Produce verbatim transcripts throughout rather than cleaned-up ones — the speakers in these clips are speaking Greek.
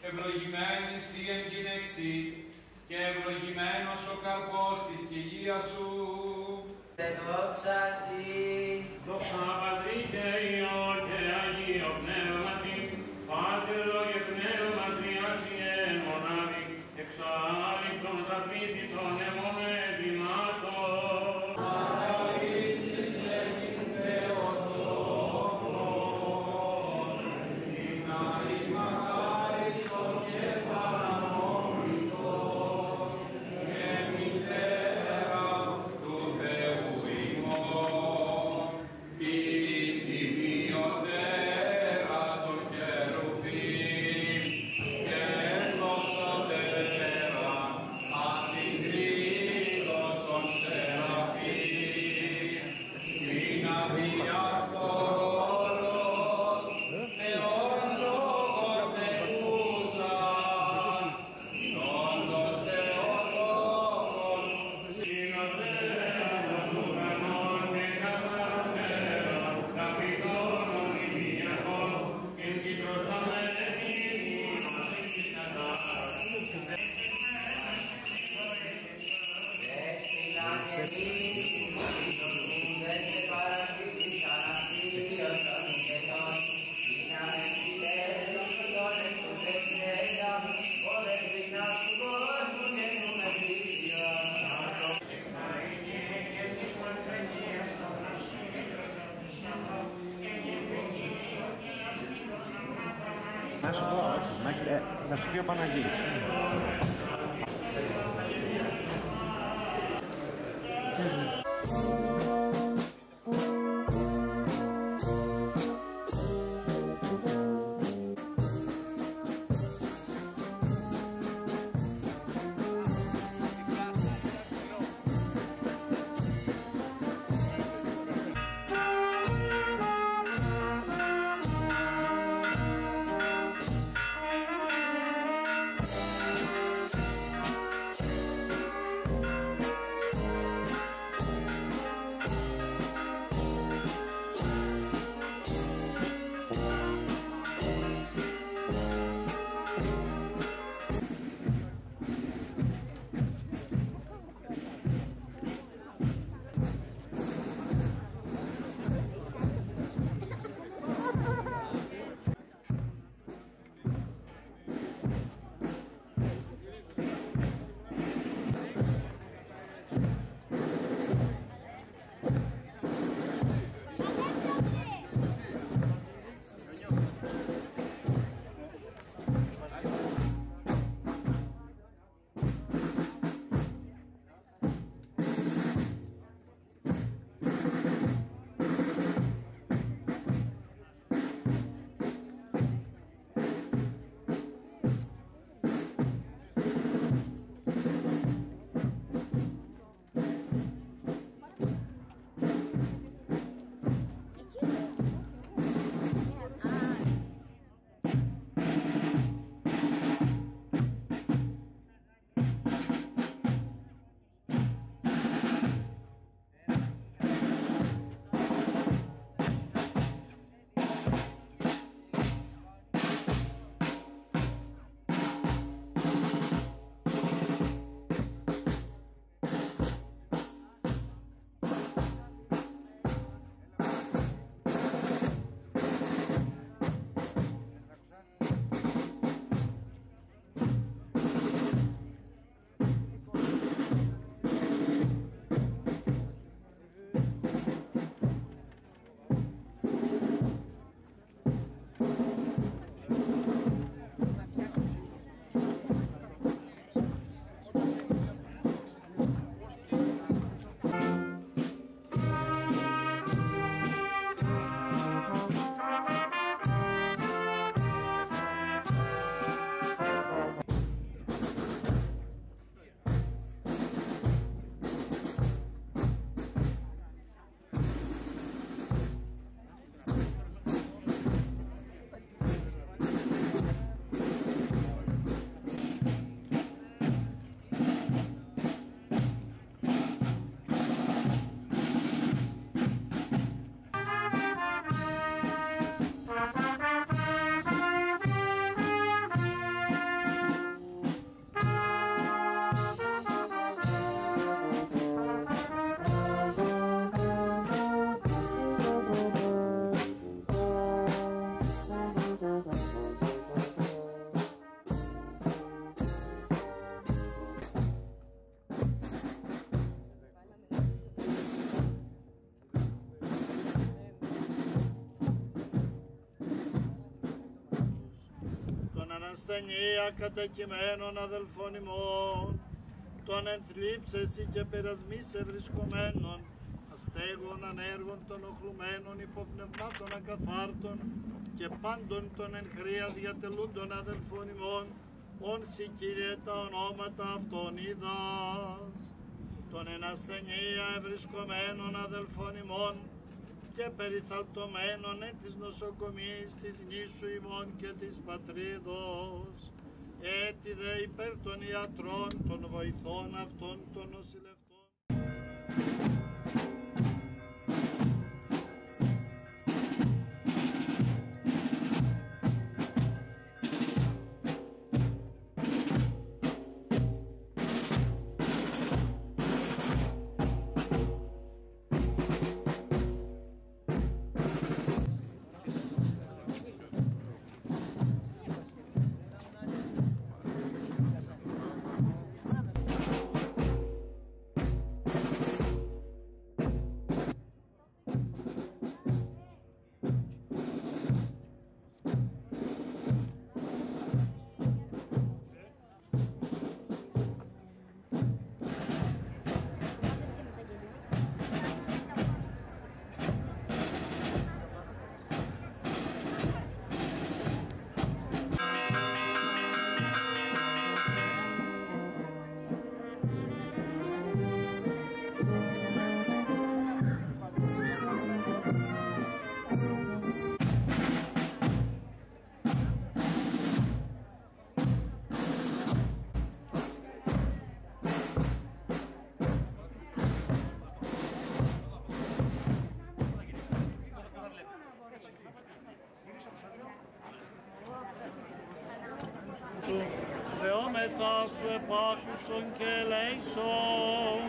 ευλογημένης η εν γυναίξη, και ευλογημένος ο καρπός της κοιλίας σου. Τε δόξα Συ. Δόξα Πατρί και Υιό και Αγίο Πνεύματι, Πάτερο και Πνεύμα Τριάσιε μονάδι, εξάλληψον τα πλήθη των αιμών εγκλημάτων. Παραείσης λέγειν Θεοτόκον, την άλλη μακάριστον και παραμόνητον, και μητέρα του Θεού ημών, την τιμιωτέρα των κερουβίμ, και δώσοτέρα ασυγκρίτως των σεραφείμ, την αδιάφορος Θεόν λόγων νεκούσαν, όντως Θεοτόκον, Συνοδέα των ουρανών και καθαρμέρων, καπιτώνων ηλιακών, εν κυκλωσαμένοι μας εις κατάρτισης. Δέσποινα και μήνυ, ουδές και παραδείξεις αναπτύσσεως των ουκετών, δύναμες μυστέριος των εξουδεσθέντων, ο δεσποινάς του κόσμου και του μεθύσιον. Να σου πω, ε, θα σου πει ο Παναγής. Thank you. ασθενεία κατοικημένων αδελφών ημών, των ενθλίψεσι και περασμής ευρισκομένων, αστέγων, ανέργων, των οχλουμένων, υποπνευμάτων ακαθάρτων και πάντων των εν χρία διατελούντων αδελφών ημών, όν σοι Κύριε τα ονόματα αυτών είδας, των εν ασθενεία ευρισκομένων αδελφών ημών και περιθαλτωμένων εν της νοσοκομείας της νήσου ημών και της πατρίδος, έτι δε υπέρ των ιατρών, των βοηθών αυτών των νοσηλευτών. Δεόμεθα σου επάκουσον και ελέησον.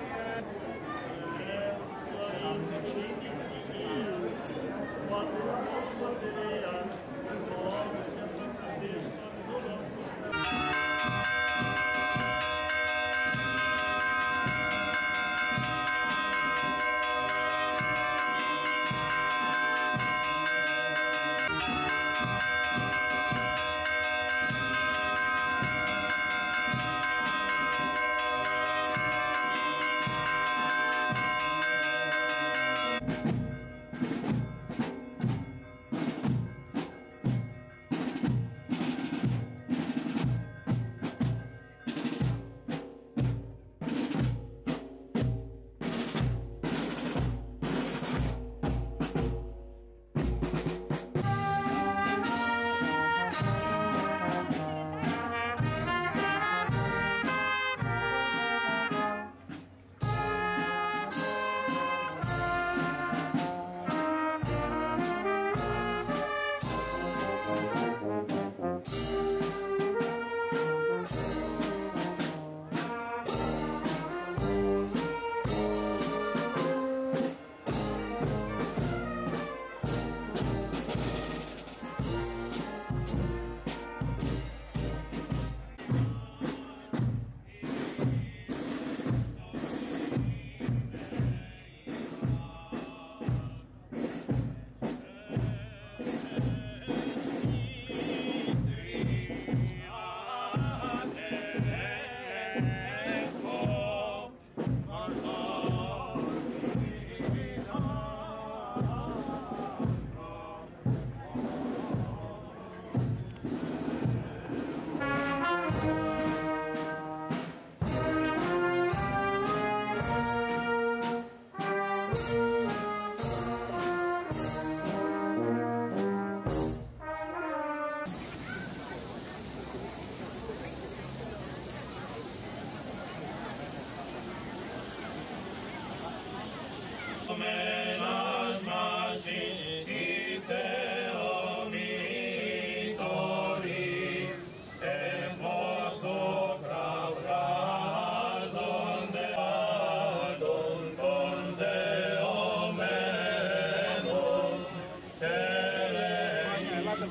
Μενας μασί τη Θεομήτωρη, εμβόθο κραυγάζονται πάντων των δεωμένων, και λέγει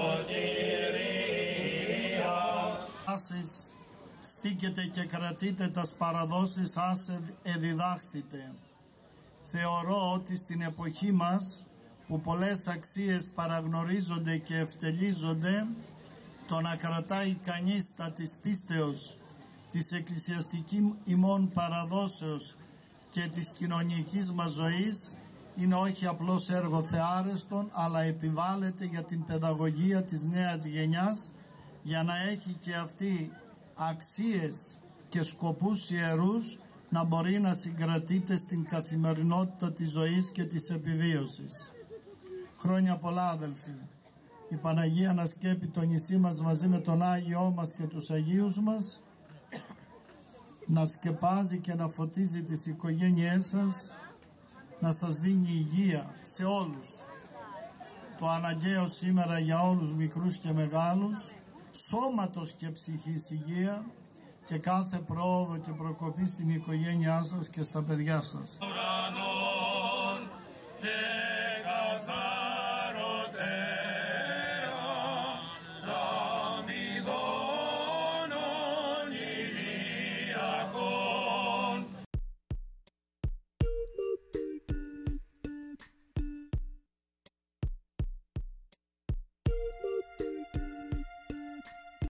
σωτηρία. Άσεις, στήκετε και κρατείτε τας παραδόσεις σας εδιδάχθητε. Θεωρώ ότι στην εποχή μας, που πολλές αξίες παραγνωρίζονται και ευτελίζονται, το να κρατάει κανείς τα της πίστεως, της εκκλησιαστικής ημών παραδόσεως και της κοινωνικής μας ζωής είναι όχι απλώς έργο θεάρεστον, αλλά επιβάλλεται για την παιδαγωγία της νέας γενιάς, για να έχει και αυτή αξίες και σκοπούς ιερούς, να μπορεί να συγκρατείται στην καθημερινότητα της ζωής και της επιβίωσης. Χρόνια πολλά, αδελφοί. Η Παναγία να σκέπει το νησί μας μαζί με τον Άγιό μας και τους Αγίους μας, να σκεπάζει και να φωτίζει τις οικογένειές σας, να σας δίνει υγεία σε όλους. Το αναγκαίο σήμερα για όλους, μικρούς και μεγάλους, σώματος και ψυχής υγεία, και κάθε πρόοδο και προκοπή στην οικογένειά σας και στα παιδιά σας.